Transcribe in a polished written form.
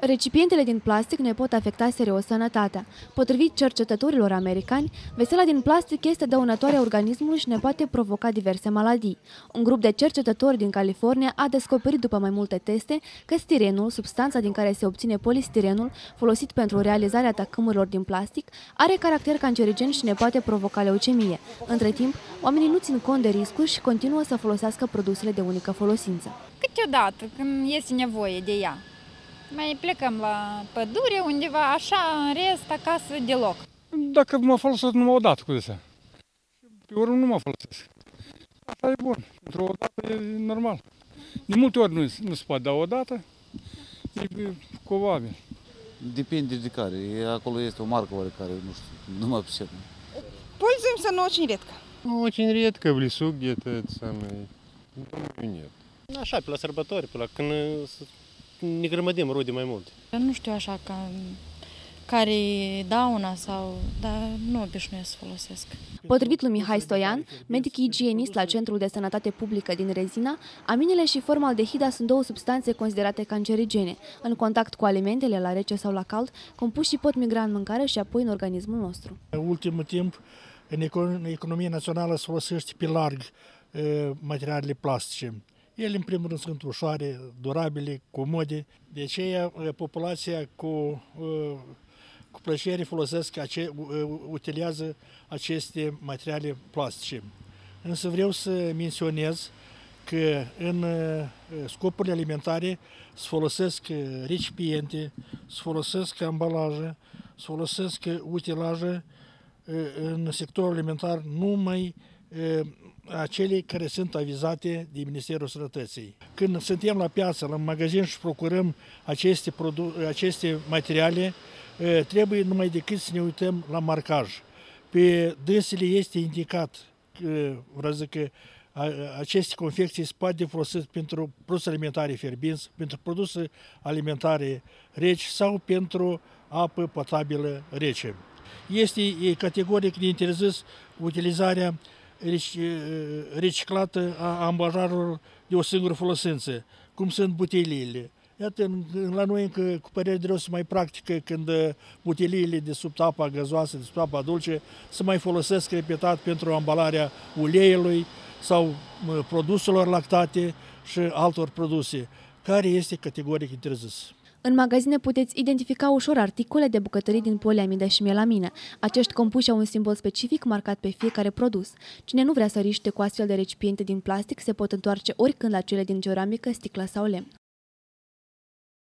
Recipientele din plastic ne pot afecta serios sănătatea. Potrivit cercetătorilor americani, vesela din plastic este dăunătoare organismului și ne poate provoca diverse maladii. Un grup de cercetători din California a descoperit după mai multe teste că stirenul, substanța din care se obține polistirenul, folosit pentru realizarea tacâmurilor din plastic, are caracter cancerigen și ne poate provoca leucemie. Între timp, oamenii nu țin cont de riscuri și continuă să folosească produsele de unică folosință. Câteodată, când este nevoie de ea. Mai plecăm la pădure undeva, așa, în rest, acasă, deloc. Dacă mă folosesc numai o dată cu desa. Pe urmă nu mă folosesc. Asta e bun. Într-o dată e normal. De multe ori nu se poate da o dată, e probabil. Depinde de care. Acolo este o marcă oarecare, nu știu, nu mă прицеп. Пользуемся, но очень редко. Ну, очень редко, в лесу где-то, это самое, думаю, нет. Așa, pe la sărbători, pe la când ne grămădim rude mai mult. Nu știu așa care dauna sau, dar nu obișnuiesc să folosesc. Potrivit lui Mihai Stoian, medic igienist la Centrul de Sănătate Publică din Rezina, aminele și formaldehida sunt două substanțe considerate cancerigene. În contact cu alimentele, la rece sau la cald, compușii pot migra în mâncare și apoi în organismul nostru. În ultimul timp, în economia națională se folosește pe larg materialele plastice. Ele, în primul rând, sunt ușoare, durabile, comode. De aceea, populația cu plăcere utilizează aceste materiale plastice. Însă vreau să menționez că în scopurile alimentare se folosesc recipiente, se folosesc ambalaje, se folosesc utilaje în sectorul alimentar numai acele care sunt avizate de Ministerul Sănătății. Când suntem la piață, la magazin și procurăm aceste materiale, trebuie numai decât să ne uităm la marcaj. Pe dânsele este indicat că aceste confecții se poate folosi pentru produse alimentare fierbinți, pentru produse alimentare reci sau pentru apă potabilă rece. Este categoric de interzis utilizarea reciclată a ambalajelor de o singură folosință, cum sunt buteliile. Iată, la noi încă, cu părere de rău, se mai practică când buteliile de sub apa gazoasă, de sub apa dulce, se mai folosesc repetat pentru ambalarea uleiului sau produselor lactate și altor produse, care este categoric interzis. În magazine puteți identifica ușor articole de bucătării din poliamidă și melamină. Acești compuși au un simbol specific marcat pe fiecare produs. Cine nu vrea să riște cu astfel de recipiente din plastic se pot întoarce oricând la cele din ceramică, sticlă sau lemn.